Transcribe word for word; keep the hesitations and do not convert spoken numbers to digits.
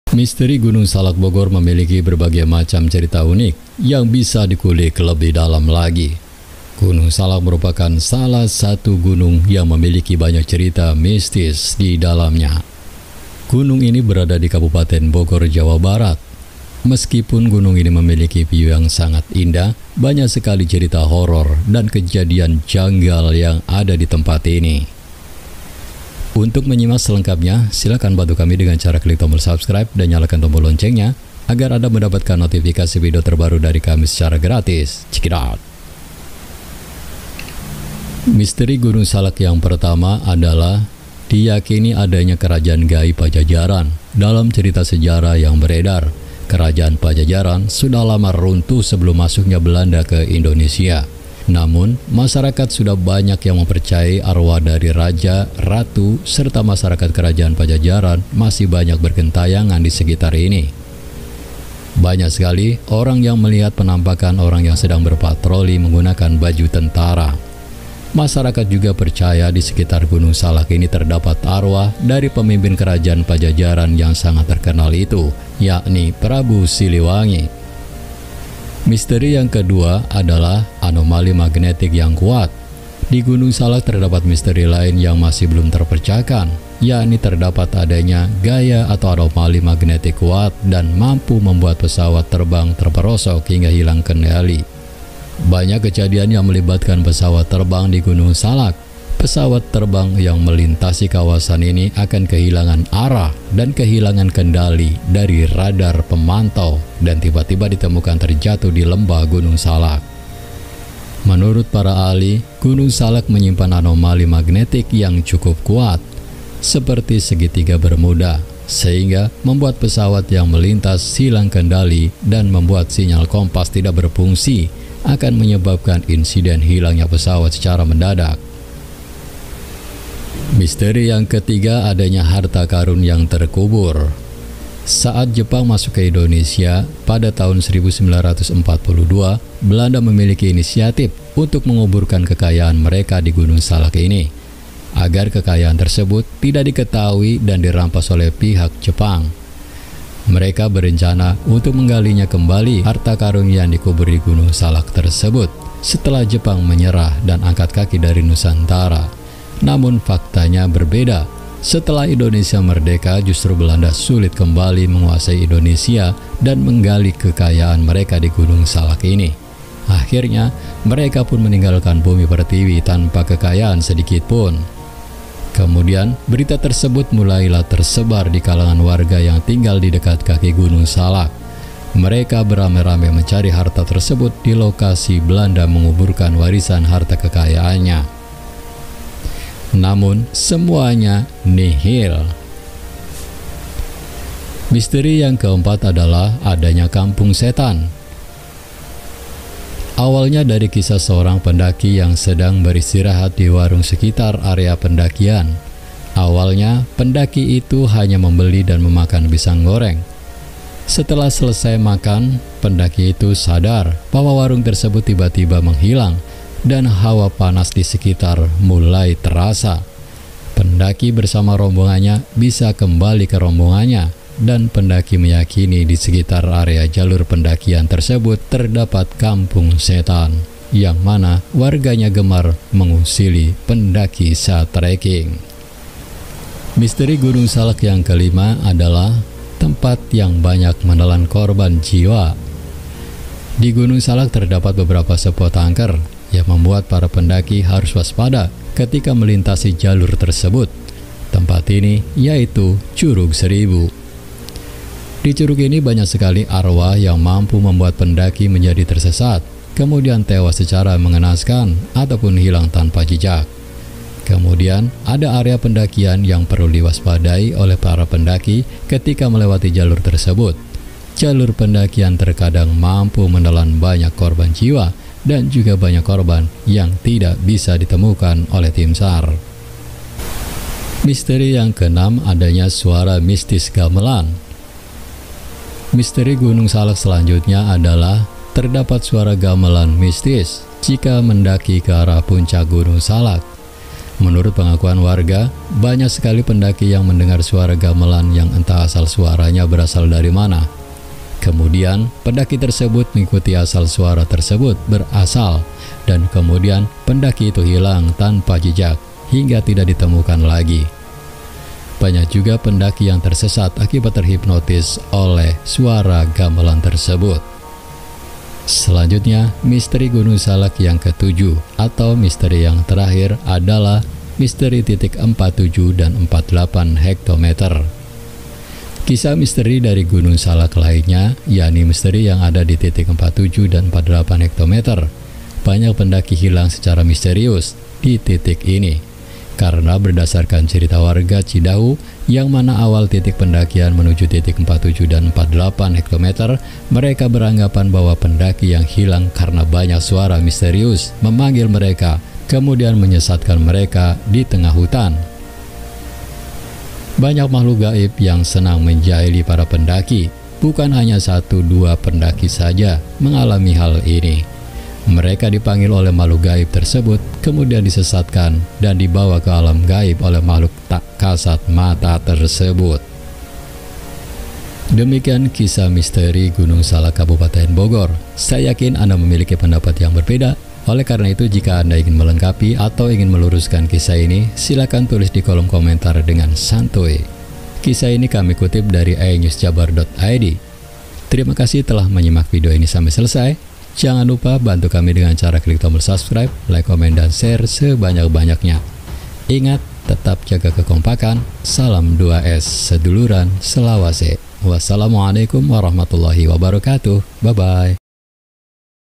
Misteri Gunung Salak Bogor memiliki berbagai macam cerita unik yang bisa dikulik lebih dalam lagi. Gunung Salak merupakan salah satu gunung yang memiliki banyak cerita mistis di dalamnya. Gunung ini berada di Kabupaten Bogor, Jawa Barat. Meskipun gunung ini memiliki view yang sangat indah, banyak sekali cerita horor dan kejadian janggal yang ada di tempat ini. Untuk menyimak selengkapnya, silakan bantu kami dengan cara klik tombol subscribe dan nyalakan tombol loncengnya agar Anda mendapatkan notifikasi video terbaru dari kami secara gratis. Check it out. Misteri Gunung Salak yang pertama adalah diyakini adanya kerajaan gaib Pajajaran. Dalam cerita sejarah yang beredar, kerajaan Pajajaran sudah lama runtuh sebelum masuknya Belanda ke Indonesia. Namun, masyarakat sudah banyak yang mempercayai arwah dari raja, ratu, serta masyarakat kerajaan Pajajaran masih banyak bergentayangan di sekitar ini. Banyak sekali orang yang melihat penampakan orang yang sedang berpatroli menggunakan baju tentara. Masyarakat juga percaya di sekitar Gunung Salak ini terdapat arwah dari pemimpin kerajaan Pajajaran yang sangat terkenal itu, yakni Prabu Siliwangi. Misteri yang kedua adalah anomali magnetik yang kuat. Di Gunung Salak terdapat misteri lain yang masih belum terpecahkan, yakni terdapat adanya gaya atau anomali magnetik kuat dan mampu membuat pesawat terbang terperosok hingga hilang kendali. Banyak kejadian yang melibatkan pesawat terbang di Gunung Salak. Pesawat terbang yang melintasi kawasan ini akan kehilangan arah dan kehilangan kendali dari radar pemantau dan tiba-tiba ditemukan terjatuh di lembah Gunung Salak. Menurut para ahli, Gunung Salak menyimpan anomali magnetik yang cukup kuat, seperti segitiga Bermuda, sehingga membuat pesawat yang melintas hilang kendali dan membuat sinyal kompas tidak berfungsi, akan menyebabkan insiden hilangnya pesawat secara mendadak. Misteri yang ketiga adanya harta karun yang terkubur. Saat Jepang masuk ke Indonesia pada tahun seribu sembilan ratus empat puluh dua, Belanda memiliki inisiatif untuk menguburkan kekayaan mereka di Gunung Salak ini, agar kekayaan tersebut tidak diketahui dan dirampas oleh pihak Jepang. Mereka berencana untuk menggalinya kembali harta karun yang dikubur di Gunung Salak tersebut setelah Jepang menyerah dan angkat kaki dari Nusantara. Namun faktanya berbeda. Setelah Indonesia merdeka, justru Belanda sulit kembali menguasai Indonesia dan menggali kekayaan mereka di Gunung Salak ini. Akhirnya, mereka pun meninggalkan bumi pertiwi tanpa kekayaan sedikit pun. Kemudian, berita tersebut mulailah tersebar di kalangan warga yang tinggal di dekat kaki Gunung Salak. Mereka beramai-ramai mencari harta tersebut di lokasi Belanda menguburkan warisan harta kekayaannya. Namun, semuanya nihil. Misteri yang keempat adalah adanya kampung setan. Awalnya dari kisah seorang pendaki yang sedang beristirahat di warung sekitar area pendakian. Awalnya, pendaki itu hanya membeli dan memakan pisang goreng. Setelah selesai makan, pendaki itu sadar bahwa warung tersebut tiba-tiba menghilang dan hawa panas di sekitar mulai terasa. Pendaki bersama rombongannya bisa kembali ke rombongannya, dan pendaki meyakini di sekitar area jalur pendakian tersebut terdapat kampung setan, yang mana warganya gemar mengusili pendaki saat trekking. Misteri Gunung Salak yang kelima adalah tempat yang banyak menelan korban jiwa. Di Gunung Salak terdapat beberapa spot angker yang membuat para pendaki harus waspada ketika melintasi jalur tersebut. Tempat ini yaitu Curug Seribu. Di curug ini banyak sekali arwah yang mampu membuat pendaki menjadi tersesat, kemudian tewas secara mengenaskan ataupun hilang tanpa jejak. Kemudian ada area pendakian yang perlu diwaspadai oleh para pendaki ketika melewati jalur tersebut. Jalur pendakian terkadang mampu menelan banyak korban jiwa dan juga banyak korban yang tidak bisa ditemukan oleh tim SAR. Misteri yang keenam adanya suara mistis gamelan. Misteri Gunung Salak selanjutnya adalah terdapat suara gamelan mistis jika mendaki ke arah puncak Gunung Salak. Menurut pengakuan warga, banyak sekali pendaki yang mendengar suara gamelan yang entah asal suaranya berasal dari mana. Kemudian, pendaki tersebut mengikuti asal suara tersebut berasal, dan kemudian pendaki itu hilang tanpa jejak hingga tidak ditemukan lagi. Banyak juga pendaki yang tersesat akibat terhipnotis oleh suara gamelan tersebut. Selanjutnya, misteri Gunung Salak yang ketujuh atau misteri yang terakhir adalah misteri titik empat puluh tujuh dan empat puluh delapan hektometer. Kisah misteri dari Gunung Salak lainnya, yakni misteri yang ada di titik empat puluh tujuh dan empat puluh delapan hektometer. Banyak pendaki hilang secara misterius di titik ini, karena berdasarkan cerita warga Cidahu, yang mana awal titik pendakian menuju titik empat puluh tujuh dan empat puluh delapan hektometer, mereka beranggapan bahwa pendaki yang hilang karena banyak suara misterius memanggil mereka, kemudian menyesatkan mereka di tengah hutan. Banyak makhluk gaib yang senang menjahili para pendaki. Bukan hanya satu dua pendaki saja mengalami hal ini. Mereka dipanggil oleh makhluk gaib tersebut, kemudian disesatkan dan dibawa ke alam gaib oleh makhluk tak kasat mata tersebut. Demikian kisah misteri Gunung Salak Kabupaten Bogor. Saya yakin Anda memiliki pendapat yang berbeda. Oleh karena itu, jika Anda ingin melengkapi atau ingin meluruskan kisah ini, silakan tulis di kolom komentar dengan santuy. Kisah ini kami kutip dari i news jabar dot i d. Terima kasih telah menyimak video ini sampai selesai. Jangan lupa bantu kami dengan cara klik tombol subscribe, like, komen, dan share sebanyak-banyaknya. Ingat, tetap jaga kekompakan. Salam dua S seduluran Selawase. Wassalamualaikum warahmatullahi wabarakatuh. Bye-bye.